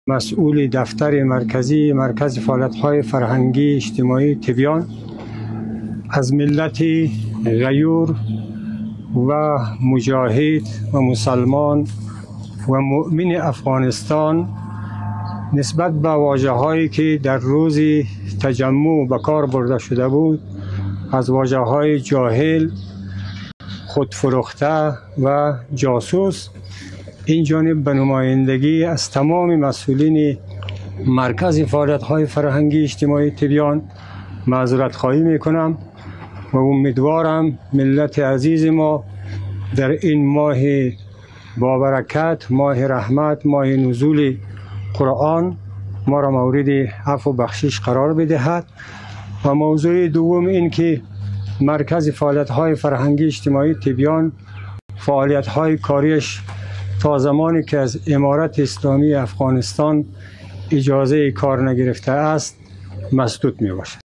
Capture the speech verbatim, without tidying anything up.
مسئول دفتر مرکزی مرکز فعالیت‌های فرهنگی اجتماعی تبیان از ملت غیور و مجاهد و مسلمان و مؤمن افغانستان نسبت به واژه‌هایی که در روز تجمع به کار برده شده بود از واژه‌های جاهل، خودفروخته و جاسوس، این جانب به نمایندگی از تمام مسئولین مرکز فعالیت‌های فرهنگی اجتماعی تبیان معذرت خواهی میکنم و امیدوارم ملت عزیز ما در این ماه بابرکت، ماه رحمت، ماه نزول قرآن ما را مورد عفو و بخشش قرار بدهد. و موضوع دوم این که مرکز فعالیت‌های فرهنگی اجتماعی تبیان فعالیت‌های کاریش تا زمانی که از امارت اسلامی افغانستان اجازه کار نگرفته است مسدود می باشد.